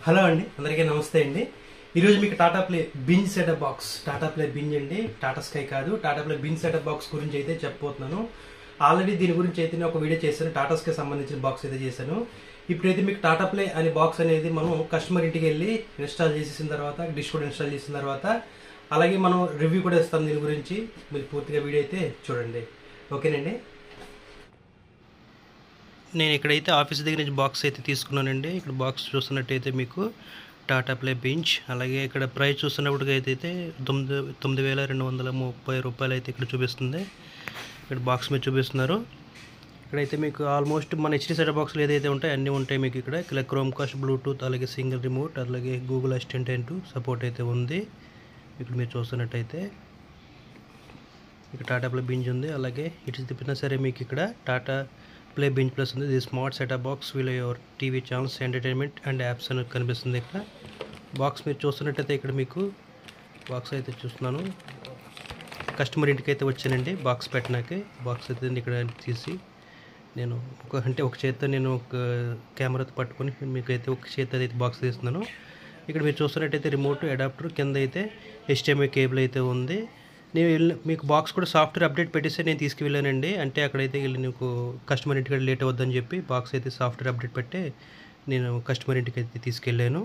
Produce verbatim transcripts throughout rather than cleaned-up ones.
Hello అండి, అందరికీ నమస్తే అండి. ఈరోజు మీకు Tata play binge setup box, Tata play binge అండి, టాటా స్కై కాదు, Tata play binge setup box గురించి అయితే చెప్పబోతున్నాను. ఆల్రెడీ దీని గురించి అయితే ఒక వీడియో చేశాను, టాటా స్కై సంబంధించిన బాక్స్ అయితే చేశాను. ఇప్పుడైతే మీకు టాటా ప్లే అనే బాక్స్ అనేది మనం కస్టమర్ ఇంటికి వెళ్ళి ఇన్స్టాల్ చేసేసిన తర్వాత, డిష్ కూడా ఇన్స్టాల్ చేసిన తర్వాత, అలాగే మనం రివ్యూ కూడా ఇస్తాం దీని గురించి. మీరు పూర్తిగా వీడియో అయితే చూడండి, ఓకేనండి. నేను ఇక్కడైతే ఆఫీస్ దగ్గర నుంచి బాక్స్ అయితే తీసుకున్నానండి. ఇక్కడ బాక్స్ చూస్తున్నట్టయితే మీకు టాటా ప్లే బింజ్, అలాగే ఇక్కడ ప్రైస్ చూస్తున్నప్పుడు అయితే తొమ్మిది తొమ్మిది వేల రెండు వందల ముప్పై రూపాయలు అయితే ఇక్కడ చూపిస్తుంది. ఇక్కడ బాక్స్ మీద చూపిస్తున్నారు. ఇక్కడైతే మీకు ఆల్మోస్ట్ మన హెచ్డి సెటప్ బాక్స్లు ఏదైతే ఉంటాయో అన్నీ ఉంటాయి మీకు ఇక్కడ. ఇక్కడ క్రోమ్ కాస్ట్, బ్లూటూత్, అలాగే సింగిల్ రిమోట్, అలాగే గూగుల్ అసిస్టెంట్ అంటూ సపోర్ట్ అయితే ఉంది. ఇక్కడ మీరు చూస్తున్నట్టయితే ఇక్కడ టాటా ప్లే బింజ్ ఉంది. అలాగే ఇటు తిప్పినా సరే మీకు ఇక్కడ టాటా ప్లే బింజ్ ప్లస్ ఉంది. ఇది smart setup box will your TV channels, entertainment and apps అని కనిపిస్తుంది. ఇక్కడ బాక్స్ మీరు చూస్తున్నట్టయితే ఇక్కడ మీకు బాక్స్ అయితే చూస్తున్నాను. కస్టమర్ ఇంటికి అయితే వచ్చానండి బాక్స్ పెట్టినాకే. బాక్స్ అయితే ఇక్కడ తీసి నేను ఒక అంటే ఒక చేత్తో నేను ఒక కెమెరాతో పట్టుకొని మీకైతే ఒక చేత్తో అయితే బాక్స్ తీస్తున్నాను. ఇక్కడ మీరు చూస్తున్నట్టయితే రిమోట్, అడాప్టర్, కింద అయితే హెచ్డిఎంఐ కేబుల్ అయితే ఉంది. నేను వెళ్ళి మీకు బాక్స్ కూడా సాఫ్ట్వేర్ అప్డేట్ పెట్టేస్తే నేను తీసుకువెళ్ళానండి. అంటే అక్కడైతే వెళ్ళి నీకు కస్టమర్ ఇంటికి లేట్ అవ్వద్దని చెప్పి బాక్స్ అయితే సాఫ్ట్వేర్ అప్డేట్ పెట్టి నేను కస్టమర్ ఇంటికి అయితే తీసుకెళ్ళాను.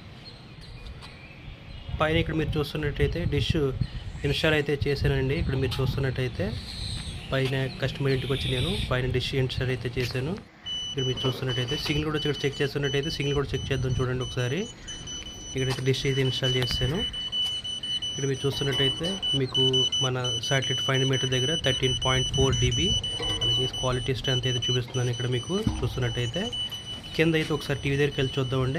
పైన ఇక్కడ మీరు చూస్తున్నట్టయితే డిష్ ఇన్స్టాల్ అయితే చేశానండి. ఇక్కడ మీరు చూస్తున్నట్టయితే పైన కస్టమర్ ఇంటికి వచ్చి నేను పైన డిష్ ఇన్స్టాల్ అయితే చేశాను. ఇక్కడ మీరు చూస్తున్నట్టయితే సిగ్నల్ కూడా ఇక్కడ చెక్ చేస్తున్నట్టయితే సిగ్నల్ కూడా చెక్ చేద్దాం చూడండి ఒకసారి. ఇక్కడైతే డిష్ అయితే ఇన్స్టాల్ చేశాను. ఇక్కడ మీరు చూస్తున్నట్టయితే మీకు మన శాటిలైట్ ఫైవ్ మీటర్ దగ్గర థర్టీన్ పాయింట్ ఫోర్ డీబీ, అలాగే క్వాలిటీ స్ట్రెంత్ అయితే చూపిస్తున్నాను. ఇక్కడ మీకు చూస్తున్నట్టయితే కింద అయితే ఒకసారి టీవీ దగ్గరికి వెళ్ళి చూద్దామండి.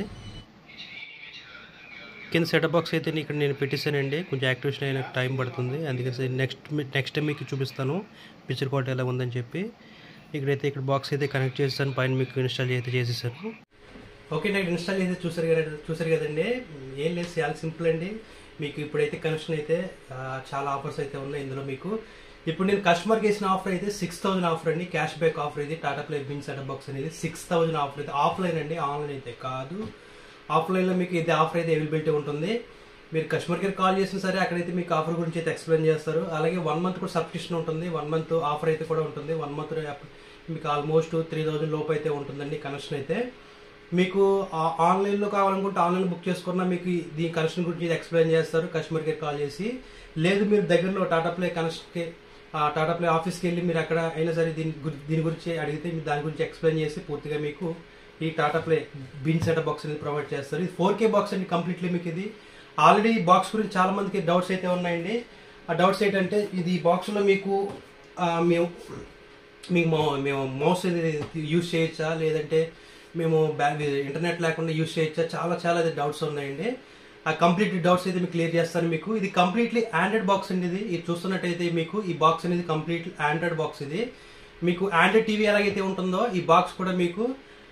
కింద సెటప్ బాక్స్ అయితే ఇక్కడ నేను పెట్టేశానండి. కొంచెం యాక్టివేషన్ అయిన టైం పడుతుంది, అందుకని నెక్స్ట్ నెక్స్ట్ టైం మీకు చూపిస్తాను పిక్చర్ క్వాలిటీ ఎలా ఉందని చెప్పి. ఇక్కడైతే ఇక్కడ బాక్స్ అయితే కనెక్ట్ చేస్తాను, పైన మీకు ఇన్స్టాల్ అయితే చేసేసాను. ఓకే, నాకు ఇన్స్టాల్ అయితే చూసారు కదా చూసారు కదండి ఏం లేదు, చాలా సింపుల్ అండి. మీకు ఇప్పుడైతే కనెక్షన్ అయితే చాలా ఆఫర్స్ అయితే ఉన్నాయి ఇందులో. మీకు ఇప్పుడు నేను కస్టమర్కి వేసిన ఆఫర్ అయితే సిక్స్ థౌసండ్ ఆఫర్ అండి, క్యాష్ బ్యాక్ ఆఫర్ ఇది. Tata play binge setup box అనేది సిక్స్ థౌసండ్ ఆఫర్ అయితే ఆఫ్లైన్ అండి, ఆన్లైన్ అయితే కాదు. ఆఫ్లైన్లో మీకు ఇది ఆఫర్ అయితే అవైలబిలిటీ ఉంటుంది. మీరు కస్టమర్ కేర్ కాల్ చేసినా సరే అక్కడైతే మీకు ఆఫర్ గురించి అయితే ఎక్స్ప్లెయిన్ చేస్తారు. అలాగే వన్ మంత్ కూడా సబ్స్క్రిప్షన్ ఉంటుంది, వన్ మంత్ ఆఫర్ అయితే కూడా ఉంటుంది. వన్ మంత్ మీకు ఆల్మోస్ట్ త్రీ థౌసండ్ లోపు అయితే ఉంటుందండి కనెక్షన్ అయితే. మీకు ఆన్లైన్లో కావాలనుకుంటే ఆన్లైన్ బుక్ చేసుకున్నా మీకు దీని కనెక్షన్ గురించి ఎక్స్ప్లెయిన్ చేస్తారు కస్టమర్ కేర్ కాల్ చేసి. లేదు మీరు దగ్గరలో టాటా ప్లే కనెక్షన్కి టాటా ప్లే ఆఫీస్కి వెళ్ళి మీరు అక్కడ అయినా సరే దీని దీని గురించి అడిగితే మీరు దాని గురించి ఎక్స్ప్లెయిన్ చేసి పూర్తిగా మీకు ఈ Tata play binge setup box అనేది ప్రొవైడ్ చేస్తారు. ఇది ఫోర్ కే బాక్స్ అండి కంప్లీట్లీ. మీకు ఇది ఆల్రెడీ ఈ బాక్స్ గురించి చాలా మందికి డౌట్స్ అయితే ఉన్నాయండి. ఆ డౌట్స్ ఏంటంటే ఇది ఈ బాక్స్లో మీకు మేము మీకు మేము మౌస్ యూజ్ చేయొచ్చా, లేదంటే మేము బ్యాగ్ ఇంటర్నెట్ లేకుండా యూజ్ చేయొచ్చా, చాలా చాలా డౌట్స్ ఉన్నాయండి. ఆ కంప్లీట్ డౌట్స్ అయితే మీకు క్లియర్ చేస్తాను. మీకు ఇది కంప్లీట్లీ ఆండ్రాయిడ్ బాక్స్ అండి. ఇది ఇది చూస్తున్నట్టయితే మీకు ఈ బాక్స్ అనేది కంప్లీట్లీ ఆండ్రాయిడ్ బాక్స్. ఇది మీకు ఆండ్రాయిడ్ టీవీ ఎలాగైతే ఉంటుందో ఈ బాక్స్ కూడా మీకు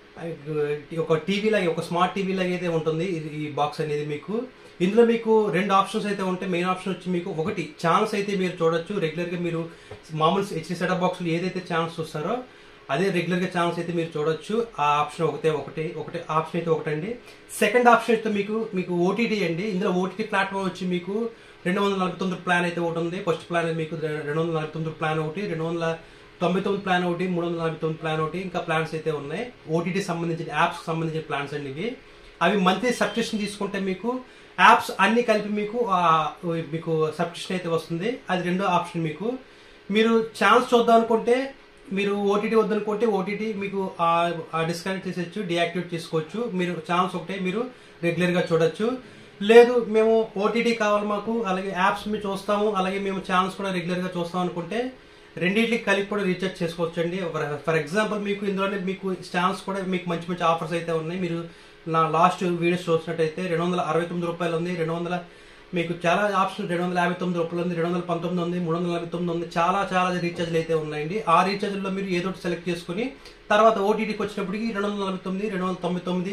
ఒక టీవీ లాగే, ఒక స్మార్ట్ టీవీ లాగా అయితే ఉంటుంది ఈ బాక్స్ అనేది. మీకు ఇందులో మీకు రెండు ఆప్షన్స్ అయితే ఉంటాయి. మెయిన్ ఆప్షన్ వచ్చి మీకు ఒకటి ఛానల్స్ అయితే మీరు చూడొచ్చు. రెగ్యులర్గా మీరు మామూలు హెచ్డి సెటప్ బాక్స్లో ఏదైతే ఛానల్స్ చూస్తారో అదే రెగ్యులర్గా ఛానల్స్ అయితే మీరు చూడొచ్చు. ఆ ఆప్షన్ ఒకటే ఒకటి ఒకటి ఆప్షన్ అయితే ఒకటండి. సెకండ్ ఆప్షన్ అయితే మీకు మీకు ఓటీటీ అండి. ఇందులో ఓటీటీ ప్లాట్ఫామ్ వచ్చి మీకు రెండు వందల నలభై తొమ్మిది ప్లాన్ అయితే ఒకటి ఉంది. ఫస్ట్ ప్లాన్ మీకు రెండు వందల నలభై తొమ్మిది ప్లాన్ ఒకటి, రెండు వందల తొంభై తొమ్మిది ప్లాన్ ఒకటి, మూడు వందల నలభై తొమ్మిది ప్లాన్ ఒకటి, ఇంకా ప్లాన్స్ అయితే ఉన్నాయి. ఓటీటీ సంబంధించిన యాప్స్ సంబంధించిన ప్లాన్స్ అండి ఇవి. అవి మంత్లీ సబ్స్క్రిప్షన్ తీసుకుంటే మీకు యాప్స్ అన్ని కలిపి మీకు మీకు సబ్స్క్రిప్షన్ అయితే వస్తుంది. అది రెండో ఆప్షన్. మీకు మీరు ఛానల్స్ చూద్దాం అనుకుంటే మీరు ఓటీటీ వద్దనుకుంటే ఓటీటీ మీకు డిస్కనెక్ట్ చేసేచ్చు, డియాక్టివేట్ చేసుకోవచ్చు. మీరు ఛానల్స్ ఒకటే మీరు రెగ్యులర్గా చూడొచ్చు. లేదు మేము ఓటీటీ కావాలి మాకు, అలాగే యాప్స్ మేము చూస్తాము, అలాగే మేము ఛానల్స్ కూడా రెగ్యులర్గా చూస్తాం అనుకుంటే రెండింటికి కలిపి కూడా రీఛార్జ్ చేసుకోవచ్చు అండి. ఫర్ ఎగ్జాంపుల్ మీకు ఇందులోనే మీకు ఛానల్స్ కూడా మీకు మంచి మంచి ఆఫర్స్ అయితే ఉన్నాయి. మీరు నా లాస్ట్ వీడియోస్ చూసినట్టయితే రెండు వందల అరవై తొమ్మిది రూపాయలు ఉంది, రెండు వందల మీకు చాలా ఆప్షన్ రెండు వందల యాభై తొమ్మిది రూపాయలు ఉంది, రెండు వందల పంతొమ్మిది ఉంది, మూడు వందల నలభై తొమ్మిది ఉంది. చాలా చాలా రీఛార్జ్లు అయితే ఉన్నాయండి. ఆ రీఛార్జ్లో మీరు ఏదో ఒకటి సెలెక్ట్ చేసుకుని తర్వాత ఓటీటీకి వచ్చినప్పటికి రెండు వందల నలభై తొమ్మిది, రెండు వందల తొంభై తొమ్మిది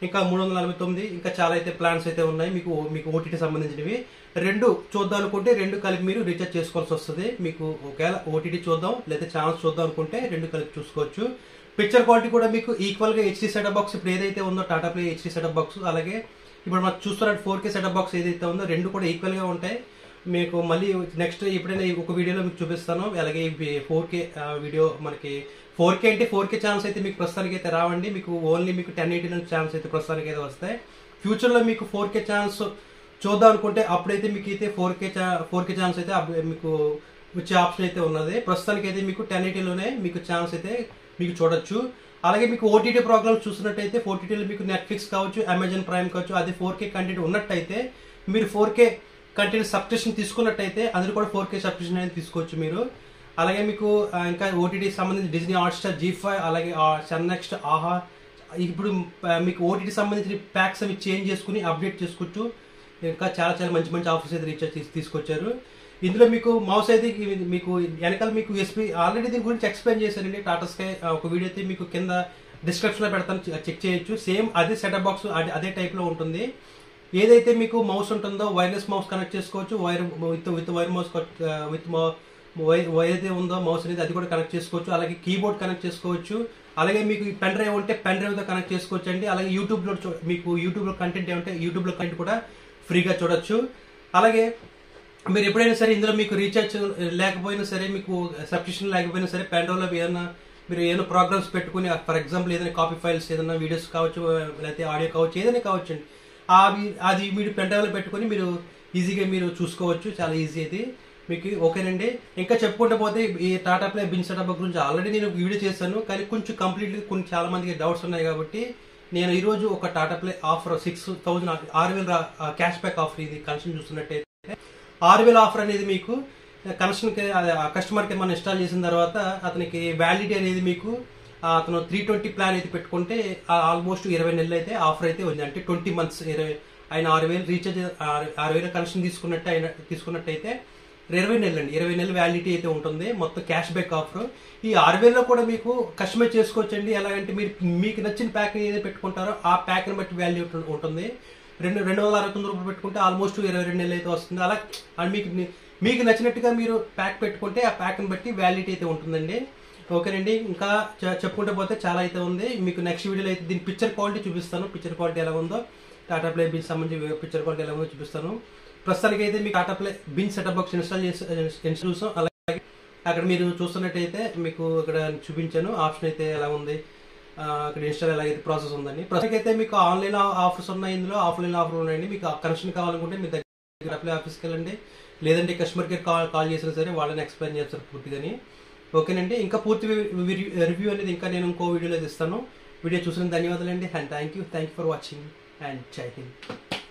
ఇంకా మూడు వందల నలభై తొమ్మిది ఇంకా చాలా అయితే ప్లాన్స్ అయితే ఉన్నాయి మీకు మీకు ఓటీటీ సంబంధించినవి. రెండు చూద్దాం అనుకుంటే రెండు కలిపి మీరు రీఛార్జ్ చేసుకోవాల్సి వస్తుంది. మీకు ఒకవేళ ఓటీటీ చూద్దాం లేదా ఛానల్స్ చూద్దాం అనుకుంటే రెండు కలిపి చూసుకోవచ్చు. పిక్చర్ క్వాలిటీ కూడా మీకు ఈక్వల్గా హెచ్డీ సెటప్ బాక్స్ ఇప్పుడు ఏదైతే ఉందో Tata play HD setup box, అలాగే ఇప్పుడు మనం చూస్తున్నట్టు ఫోర్ కే సెటప్ బాక్స్ ఏదైతే ఉందో రెండు కూడా ఈక్వల్గా ఉంటాయి. మీకు మళ్ళీ నెక్స్ట్ ఎప్పుడైనా ఒక వీడియోలో మీకు చూపిస్తాను. అలాగే ఫోర్ కే వీడియో మనకి ఫోర్ కే అంటే ఫోర్ కే ఛానల్స్ అయితే మీకు ప్రస్తుతానికి అయితే రావండి. మీకు ఓన్లీ మీకు టెన్ ఎయిటీ నుంచి ఛానల్స్ అయితే ప్రస్తుతానికి అయితే వస్తాయి. ఫ్యూచర్లో మీకు ఫోర్ కే ఛానల్స్ చూద్దాం అనుకుంటే అప్పుడైతే మీకు అయితే ఫోర్ కే ఛా ఫోర్ కే ఛానల్స్ అయితే మీకు వచ్చే ఆప్షన్ అయితే ఉన్నది. ప్రస్తుతానికి అయితే మీకు టెన్ ఎయిటీలోనే మీకు ఛానల్స్ అయితే మీకు చూడొచ్చు. అలాగే మీకు ఓటీటీ ప్రోగ్రామ్స్ చూసినట్టయితే ఓటీటీలో మీకు నెట్ఫ్లిక్స్ కావచ్చు, అమెజాన్ ప్రైమ్ కావచ్చు, అది ఫోర్ కే కంటెంట్ ఉన్నట్టయితే మీరు ఫోర్ కే కంటెంట్ సబ్స్క్రిప్షన్ తీసుకున్నట్టయితే అందులో కూడా ఫోర్ కే సబ్స్క్రిప్షన్ అనేది తీసుకోవచ్చు మీరు. అలాగే మీకు ఇంకా ఓటీటీ సంబంధించి డిజ్నీ హాట్స్టార్, జీ ఫైవ్, అలాగే సన్ నెక్స్ట్, ఆహా, ఇప్పుడు మీకు ఓటీటీ సంబంధించిన ప్యాక్స్ అవి చేంజ్ చేసుకుని అప్డేట్ చేసుకోవచ్చు. ఇంకా చాలా చాలా మంచి మంచి ఆఫర్స్ అయితే రీఛార్జ్ చేసి తీసుకొచ్చారు. ఇందులో మీకు మౌస్ అయితే మీకు వెనకాల మీకు యూఎస్బీ ఆల్రెడీ దీని గురించి ఎక్స్ప్లెయిన్ చేశానండి. టాటా స్కై ఒక వీడియో అయితే మీకు కింద డిస్క్రిప్షన్లో పెడతాను, చెక్ చేయొచ్చు. సేమ్ అదే సెటప్ బాక్స్ అదే టైప్లో ఉంటుంది. ఏదైతే మీకు మౌస్ ఉంటుందో వైర్లెస్ మౌస్ కనెక్ట్ చేసుకోవచ్చు, wire with with wire mouse with wire wire అయితే ఉందో మౌస్ అనేది అది కూడా కనెక్ట్ చేసుకోవచ్చు. అలాగే కీబోర్డ్ కనెక్ట్ చేసుకోవచ్చు. అలాగే మీకు పెన్ డ్రైవ్ ఉంటే పెన్ డ్రైవ్తో కనెక్ట్ చేసుకోవచ్చు అండి. అలాగే యూట్యూబ్లో మీకు యూట్యూబ్లో కంటెంట్ ఏమంటే యూట్యూబ్లో కంటెంట్ కూడా ఫ్రీగా చూడొచ్చు. అలాగే మీరు ఎప్పుడైనా సరే ఇందులో మీకు రీఛార్జ్ లేకపోయినా సరే, మీకు సబ్స్క్రిప్షన్ లేకపోయినా సరే, పెన్ డ్రైవ్లో ఏదైనా మీరు ఏదైనా ప్రోగ్రామ్స్ పెట్టుకుని ఫర్ ఎగ్జాంపుల్ ఏదైనా కాపీ ఫైల్స్ ఏదైనా వీడియోస్ కావచ్చు, లేకపోతే ఆడియో కావచ్చు, ఏదైనా కావచ్చు అండి, అవి అది మీరు పెన్ డ్రైవ్లో పెట్టుకుని మీరు ఈజీగా మీరు చూసుకోవచ్చు. చాలా ఈజీ అయితే మీకు. ఓకేనండి. ఇంకా చెప్పుకుంటే పోతే ఈ టాటా ప్లే బిన్ సెటప్ గురించి ఆల్రెడీ నేను వీడియో చేశాను, కానీ కొంచెం కంప్లీట్లీ కొన్ని చాలా మందికి డౌట్స్ ఉన్నాయి కాబట్టి నేను ఈరోజు ఒక Tata play offer six thousand ఆరు వేల క్యాష్ బ్యాక్ ఆఫర్, ఇది కనెక్షన్ చూస్తున్నట్టయితే ఆరు వేల ఆఫర్ అనేది మీకు కనెక్షన్కి కస్టమర్కి మనం ఇన్స్టాల్ చేసిన తర్వాత అతనికి వ్యాలిడిటీ అనేది మీకు అతను త్రీ ట్వంటీ ప్లాన్ అయితే పెట్టుకుంటే ఆల్మోస్ట్ ఇరవై నెలలు అయితే ఆఫర్ అయితే ఉంది. అంటే ట్వంటీ మంత్స్ ఇరవై ఆయన ఆరు వేలు రీఛార్జ్ ఆరు వేల కనెక్షన్ తీసుకున్నట్టు ఆయన తీసుకున్నట్టయితే ఇరవై నెలలు అండి, ఇరవై నెలలు వ్యాలిడిటీ అయితే ఉంటుంది. మొత్తం క్యాష్ బ్యాక్ ఆఫర్. ఈ ఆరు వేలలో కూడా మీకు కస్టమైజ్ చేసుకోవచ్చండి. ఎలాగంటే మీరు మీకు నచ్చిన ప్యాక్ ఏదైతే పెట్టుకుంటారో ఆ ప్యాక్ని బట్టి వాల్యూ ఉంటుంది. రెండు రెండు వందల అరవై తొమ్మిది రూపాయలు పెట్టుకుంటే ఆల్మోస్ట్ ఇరవై రెండు నెలలు అయితే వస్తుంది. అలా మీకు మీకు నచ్చినట్టుగా మీరు ప్యాక్ పెట్టుకుంటే ఆ ప్యాక్ని బట్టి వ్యాలిడిటీ అయితే ఉంటుందండి. ఓకేనండి. ఇంకా చెప్పుకుంటే పోతే చాలా అయితే ఉంది. మీకు నెక్స్ట్ వీడియోలో అయితే దీని పిక్చర్ క్వాలిటీ చూపిస్తాను. పిక్చర్ క్వాలిటీ ఎలా ఉందో, టాటా ప్లే బిన్ సంబంధించి పిక్చర్ క్వాలిటీ ఎలా ఉందో చూపిస్తాను. ప్రస్తుతానికి అయితే మీకు Tata play binge setup box install చేసి ఇన్స్టాల్ చూసాం. అలాగే అక్కడ మీరు చూస్తున్నట్టయితే మీకు ఇక్కడ చూపించాను ఆప్షన్ అయితే ఎలా ఉంది, అక్కడ ఇన్స్టాల్ ఎలాగైతే ప్రాసెస్ ఉందండి. ప్రస్తుతానికి అయితే మీకు ఆన్లైన్ ఆఫర్స్ ఉన్నాయి, ఇందులో ఆఫ్లైన్ ఆఫర్ ఉన్నాయండి. మీకు కనెక్షన్ కావాలనుకుంటే మీ దగ్గర ప్లే ఆఫీస్కి వెళ్ళండి, లేదంటే కస్టమర్ కేర్ కాల్ కాల్ చేసినా సరే వాళ్ళని ఎక్స్ప్లెయిన్ చేస్తారు పూర్తిగాని. ఓకేనండి. ఇంకా పూర్తి రివ్యూ అనేది ఇంకా నేను ఇంకో వీడియోలో ఇస్తాను. వీడియో చూసిన ధన్యవాదాలండి. And thank you thank you for watching and జై హింద్.